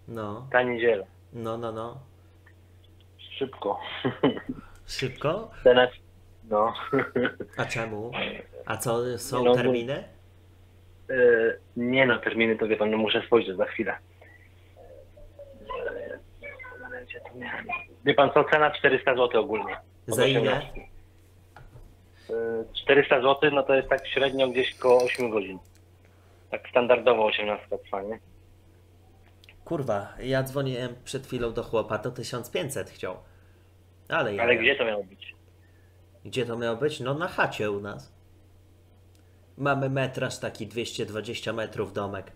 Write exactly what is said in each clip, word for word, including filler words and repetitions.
No, Ta niedziela. no, no, no. Szybko. Szybko? Cena... No. A czemu? A co, są No, no. terminy? Yy, nie no, terminy to wie pan, no muszę spojrzeć za chwilę. Gdzie to miałem? Wie pan co, cena czterysta złotych ogólnie. Od Za ile? osiemnastki. Yy, czterysta złotych, no to jest tak średnio gdzieś koło ośmiu godzin. Tak standardowo osiemnastka trwa, nie? Kurwa, ja dzwoniłem przed chwilą do chłopa, to tysiąc pięćset chciał. Ale ja Ale wiem. gdzie to miało być? Gdzie to miało być? No na chacie u nas. Mamy metraż taki dwieście dwadzieścia metrów domek.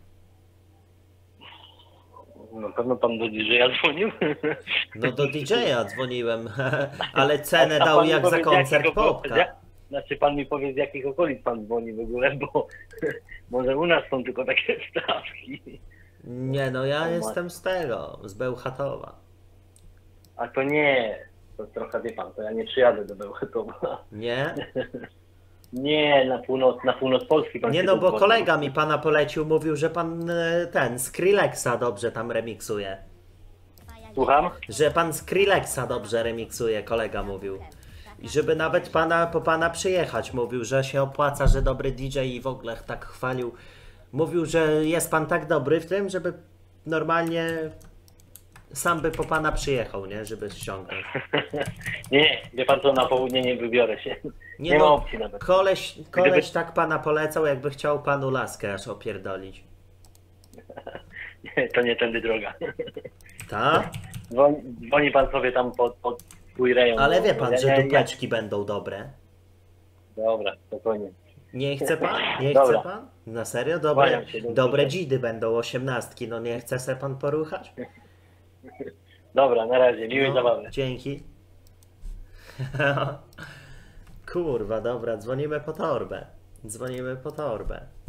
Na pewno pan do didżeja dzwonił? No do didżeja dzwoniłem, ale cenę A dał pan mi jak za powie, z koncert jakiego- Popka. Znaczy pan mi powie, z jakich okolic pan dzwoni w ogóle, bo może u nas są tylko takie stawki. Nie no, ja O, jestem z tego, z Bełchatowa. A to nie, to trochę wie pan, to ja nie przyjadę do Bełchatowa. Nie? Nie, na północ, na północ Polski pan Nie się no, bo dodzwoni. kolega mi pana polecił, mówił, że pan e, ten, Skrillexa dobrze tam remiksuje. Słucham? Że pan Skrillexa dobrze remiksuje, kolega mówił. I żeby nawet pana, po pana przyjechać, mówił, że się opłaca, że dobry D J i w ogóle tak chwalił. Mówił, że jest pan tak dobry w tym, żeby normalnie sam by po pana przyjechał, nie? Żeby ściągnąć. Nie, wie pan co, na południe nie wybiorę się. Nie, Nie ma no, opcji nawet. koleś, koleś Gdyby- tak pana polecał, jakby chciał panu laskę aż opierdolić. Nie, to nie tędy droga. Tak? Dzwoni, dzwoni pan sobie tam pod, pod swój rejon. Ale bo wie pan, ja- że ja- ja- dupeczki będą dobre. Dobra, spokojnie. Nie chce pan? Nie Dobra. chce pan? Na serio? Dobre, Kłaniam się, do dobre widzenia. dzidy będą, osiemnastki. No nie chce se pan poruchać? Dobra, na razie, miłej No, zabawy. dzięki. Kurwa, dobra, dzwonimy po torbę. Dzwonimy po torbę.